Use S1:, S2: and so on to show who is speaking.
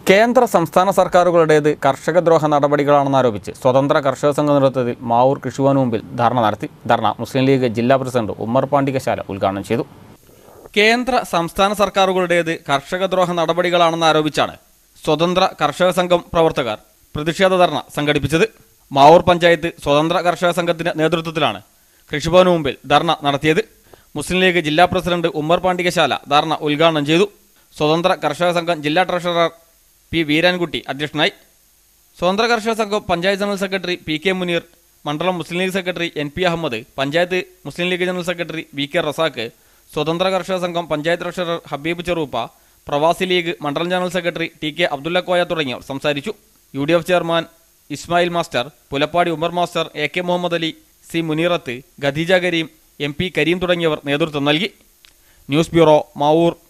S1: കേന്ദ്ര സംസ്ഥാന സർക്കാരുകളുടേത് കർഷകദ്രോഹ നടപടികളാണെന്നാരോപിച്ച് സ്വതന്ത്ര കർഷക സംഘം നേതൃത്വത്തിൽ മാവൂർ കൃഷിഭവന് മുമ്പിൽ ധർണ നടത്തി. ധർണ മുസ്ലിം ലീഗ് ജില്ലാ പ്രസിഡന്റ് ഉമ്മർ പാണ്ടികശാല ഉദ്ഘാടനം ചെയ്തു. കേന്ദ്ര സംസ്ഥാന സർക്കാരുകളുടേത് കർഷകദ്രോഹ നടപടികളാണെന്നാരോപിച്ചാണ് സ്വതന്ത്ര കർഷക സംഘം പ്രവർത്തകർ പ്രതിഷേധ ധർണ സംഘടിപ്പിച്ചത്. മാവൂർ പഞ്ചായത്ത് സ്വതന്ത്ര കർഷക സംഘത്തിന്റെ നേതൃത്വത്തിലാണ് കൃഷിഭവന് മുമ്പിൽ ധർണ നടത്തിയത്. മുസ്ലിം ലീഗ് ജില്ലാ പ്രസിഡന്റ് ഉമ്മർ പാണ്ടികശാല ധർണ ഉദ്ഘാടനം ചെയ്തു. സ്വതന്ത്ര കർഷക സംഘം ജില്ലാ ട്രഷറർ പി വീരാൻകുട്ടി അധ്യക്ഷനായി. Swathantra Karshaka Sangham panchayat general secretary P K Muneer, മണ്ഡലം Muslim League secretary N P Ahammed, panchayat Muslim League general secretary V K Razak, Swathantra Karshaka Sangham panchayat treasurer Habib Cheruppa, Pravasi League മണ്ഡലം general secretary T K Abdulla Koya തുടങ്ങിയവർ സംസാരിച്ചു. UDF chairman Ismail master, Pulappadi Umar master, AK Muhammad Ali, C Munirath, Khadeeja Kareem, MP Kareem തുടങ്ങിയവർ നേതൃത്വം നൽകി. News bureau, Mavoor.